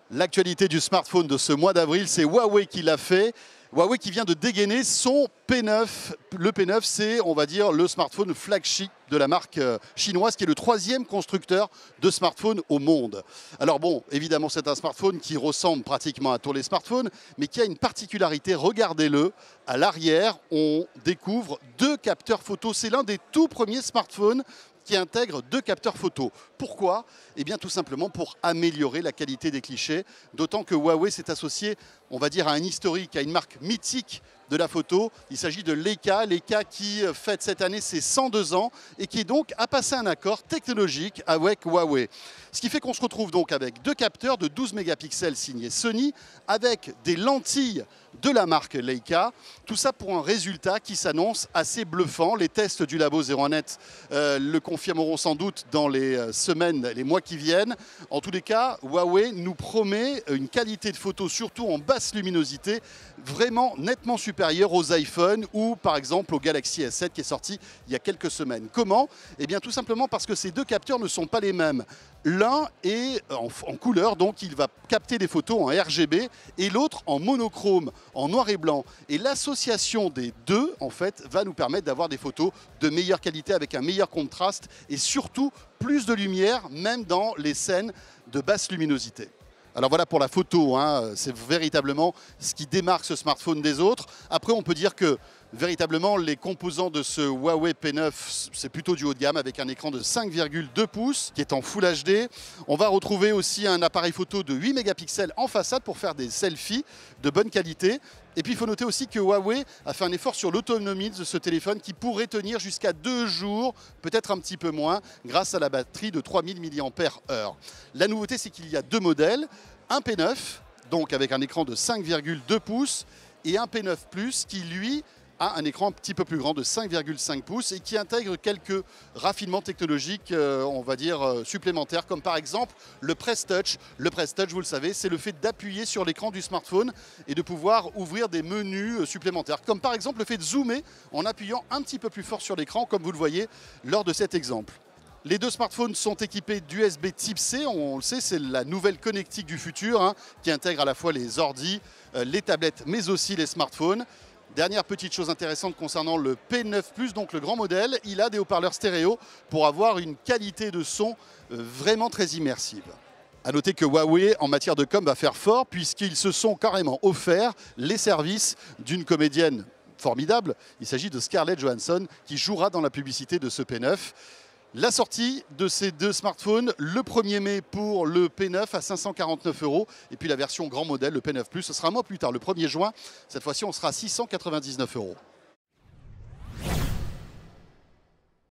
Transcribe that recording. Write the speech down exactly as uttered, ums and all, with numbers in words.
L'actualité du smartphone de ce mois d'avril, c'est Huawei qui l'a fait. Huawei qui vient de dégainer son P neuf. Le P neuf, c'est, on va dire, le smartphone flagship de la marque chinoise, qui est le troisième constructeur de smartphones au monde. Alors bon, évidemment, c'est un smartphone qui ressemble pratiquement à tous les smartphones, mais qui a une particularité. Regardez-le, à l'arrière, on découvre deux capteurs photo. C'est l'un des tout premiers smartphones qui intègre deux capteurs photo. Pourquoi? Eh bien tout simplement pour améliorer la qualité des clichés, d'autant que Huawei s'est associé, on va dire, à un historique, à une marque mythique de la photo. Il s'agit de Leica, Leica qui fête cette année ses cent deux ans et qui donc a passé un accord technologique avec Huawei. Ce qui fait qu'on se retrouve donc avec deux capteurs de douze mégapixels signés Sony, avec des lentilles de la marque Leica. Tout ça pour un résultat qui s'annonce assez bluffant. Les tests du labo zéro un net euh, le confirmeront sans doute dans les semaines, les mois qui viennent. En tous les cas, Huawei nous promet une qualité de photo, surtout en basse luminosité, vraiment nettement supérieure aux iPhones ou par exemple au Galaxy S sept qui est sorti il y a quelques semaines. Comment? Eh bien tout simplement parce que ces deux capteurs ne sont pas les mêmes. L'un est en, en couleur, donc il va capter des photos en R G B, et l'autre en monochrome, en noir et blanc. Et l'association des deux, en fait, va nous permettre d'avoir des photos de meilleure qualité avec un meilleur contraste et surtout plus de lumière, même dans les scènes de basse luminosité. Alors voilà pour la photo, hein, c'est véritablement ce qui démarque ce smartphone des autres. Après, on peut dire que véritablement, les composants de ce Huawei P neuf, c'est plutôt du haut de gamme avec un écran de cinq virgule deux pouces qui est en Full H D. On va retrouver aussi un appareil photo de huit mégapixels en façade pour faire des selfies de bonne qualité. Et puis il faut noter aussi que Huawei a fait un effort sur l'autonomie de ce téléphone qui pourrait tenir jusqu'à deux jours, peut-être un petit peu moins, grâce à la batterie de trois mille milliampères heure. La nouveauté, c'est qu'il y a deux modèles, un P neuf, donc avec un écran de cinq virgule deux pouces, et un P neuf plus qui, lui, a un écran un petit peu plus grand de cinq virgule cinq pouces et qui intègre quelques raffinements technologiques, euh, on va dire, euh, supplémentaires, comme par exemple le Press Touch. Le Press Touch, vous le savez, c'est le fait d'appuyer sur l'écran du smartphone et de pouvoir ouvrir des menus euh, supplémentaires, comme par exemple le fait de zoomer en appuyant un petit peu plus fort sur l'écran, comme vous le voyez lors de cet exemple. Les deux smartphones sont équipés d'U S B Type C, on le sait, c'est la nouvelle connectique du futur, hein, qui intègre à la fois les ordis, euh, les tablettes, mais aussi les smartphones. Dernière petite chose intéressante concernant le P neuf plus, donc le grand modèle, il a des haut-parleurs stéréo pour avoir une qualité de son vraiment très immersive. A noter que Huawei, en matière de com, va faire fort puisqu'ils se sont carrément offerts les services d'une comédienne formidable. Il s'agit de Scarlett Johansson qui jouera dans la publicité de ce P neuf. La sortie de ces deux smartphones, le premier mai pour le P neuf à cinq cent quarante-neuf euros. Et puis la version grand modèle, le P neuf plus, ce sera un mois plus tard, le premier juin. Cette fois-ci, on sera à six cent quatre-vingt-dix-neuf euros.